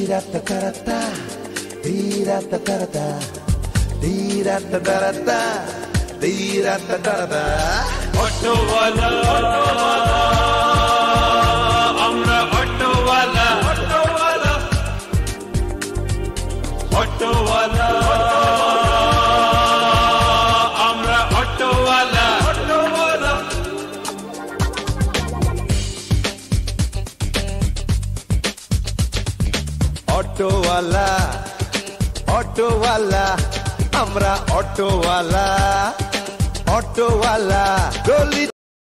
অটোওয়ালা আমরা অটোওয়ালা অটোওয়ালা অটোওয়ালা আমরা অটোওয়ালা অটোওয়ালা অটোওয়ালা অটোওয়ালা আমরা অটোওয়ালা অটোওয়ালা গলি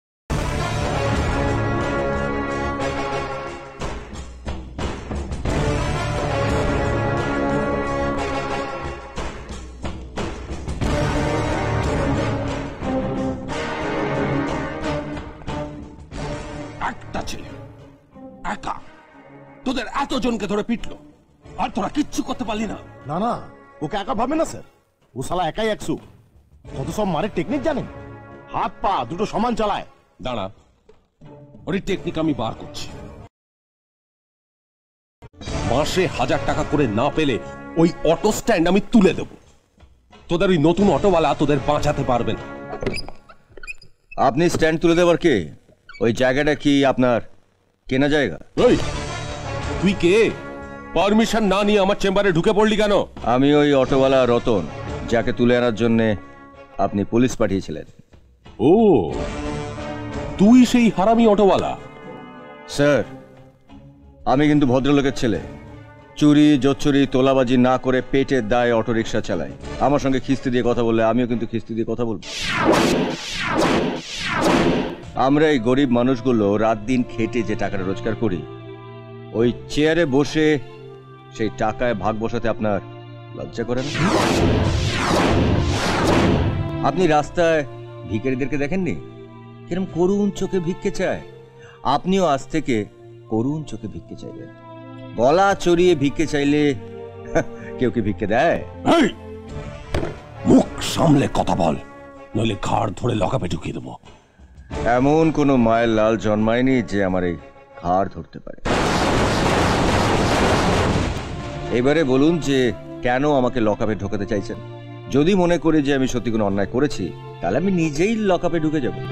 একটা ছেলে একা তোদের এতজনকে ধরে পিটলো আর তোরা কিচ্ছু করতে পারলি না। না না ওকে একা ভাবে না স্যার, ও শালা একাই একশো। কত সব মারের টেকনিক জানেন, হাত পা দুটো সমান চালায়। দাঁড়া, ওর টেকনিক আমি বার করছি। মাসে 1000 টাকা করে না পেলে ওই অটো স্ট্যান্ড আমি তুলে দেব। তোদের ওই নতুন অটোওয়ালা তোদের বাঁচাতে পারবে না। আপনি স্ট্যান্ড তুলে দেবার কে? ওই জায়গাটা কি আপনার কেনা জায়গা? ওই তুই কে? পারমিশন না নিয়ে আমার চেম্বারে ঢুকে পড়লি কেন? আমি ওই অটোওয়ালা রতন, যাকে তুলে আনার জন্য আপনি পুলিশ পাঠিয়েছিলেন। ও, তুই সেই হারামি অটোওয়ালা? স্যার, আমি কিন্তু ভদ্রলোকের ছেলে। চুরি জোচ্চুরি তোলাবাজি না করে পেটের দায়ে অটো রিক্সা চালাই। আমার সঙ্গে খিস্তি দিয়ে কথা বললে আমিও কিন্তু খিস্তি দিয়ে কথা বলবো। আমরা এই গরিব মানুষগুলো রাত দিন খেটে যে টাকাটা রোজগার করি, ওই চেয়ারে বসে সেই টাকায় ভাগ বসাতে আপনার লজ্জা করে না? আপনি রাস্তায় ভিখারিদেরকে দেখেননি কিরকম করুণ চোখে ভিক্ষে চায়? আপনিও আজ থেকে করুণ চোখে ভিক্ষে চাইবেন। গলা চড়িয়ে ভিক্ষে চাইলে কেউ কি ভিক্ষে দেয়? মুখ সামলে কথা বল, নইলে ঘাড় ধরে লকাপে ঢুকিয়ে দেবো। এমন কোনো মায়ের লাল জন্মায়নি যে আমার এই ঘাড় ধরতে পারে। এবারে বলুন যে কেন আমাকে লকআপে ঢোকাতে চাইছেন? যদি মনে করি যে আমি সত্যি কোনো অন্যায় করেছি, তাহলে আমি নিজেই লকআপে ঢুকে যাব।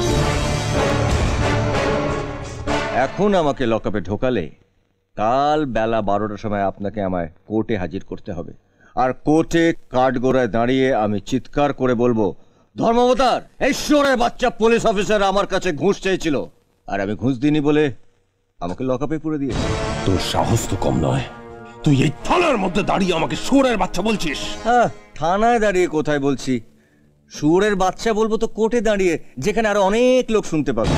এখন আমাকে লকআপে ঢোকালে কাল বেলা 12টার সময় আপনাকে আমায় কোর্টে হাজির করতে হবে। আর কোর্টে কাঠগোড়ায় দাঁড়িয়ে আমি চিৎকার করে বলবো, ধর্মাবতার, এই শোরের বাচ্চা পুলিশ অফিসার আমার কাছে ঘুষ চেয়েছিল, আর আমি ঘুষ দিইনি বলে আমাকে লকআপে পুরে দিয়েছে। তোর সাহস তো কম নয়, তুই এই থানার মধ্যে দাঁড়িয়ে আমাকে শুয়োরের বাচ্চা বলছিস? হ্যাঁ, থানায় দাঁড়িয়ে কোথায় বলছি? শুয়োরের বাচ্চা বলবো তো কোর্টে দাঁড়িয়ে, যেখানে আরো অনেক লোক শুনতে পাবে।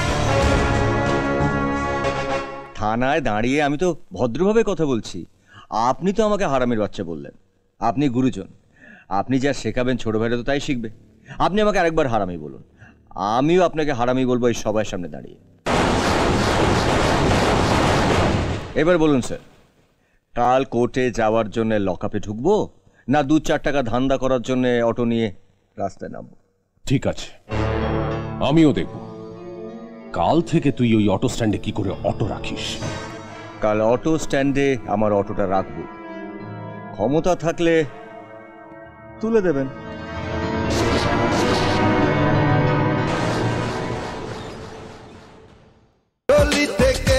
থানায় দাঁড়িয়ে আমি তো ভদ্রভাবে কথা বলছি। আপনি তো আমাকে হারামির বাচ্চা বললেন। আপনি গুরুজন, আপনি যা শেখাবেন ছোট ভাইরা তো তাই শিখবে। আপনি আমাকে আরেকবার হারামি বলুন, আমিও আপনাকে হারামি বলবো এই সবার সামনে দাঁড়িয়ে। এবার বলুন স্যার, কাল কোর্টে যাওয়ার জন্য লকআপে ঢুকবো, না 2-4 টাকা ধান্দা করার জন্য অটো নিয়ে রাস্তায় নামবো? ঠিক আছে, আমিও দেখব কাল থেকে তুই ওই অটো স্ট্যান্ডে কি করে অটো রাখিস। কাল অটো স্ট্যান্ডে আমার অটোটা রাখবো, ক্ষমতা থাকলে তুলে দেবেন। গলি থেকে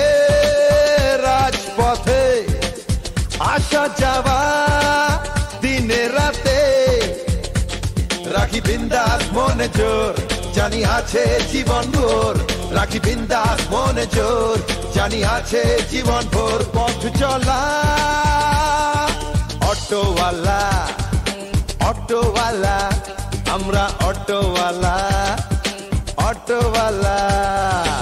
রাজপথে আসা যাওয়া দিনে রাতে, রাখি বিন্দাস মনে জোর, জানি আছে জীবন ভোর। রাখি বিন্দাস মনে জোর, জানি আছে জীবন ভোর। পথ চলা অটোওয়ালা অটোওয়ালা আমরা অটোওয়ালা অটোওয়ালা।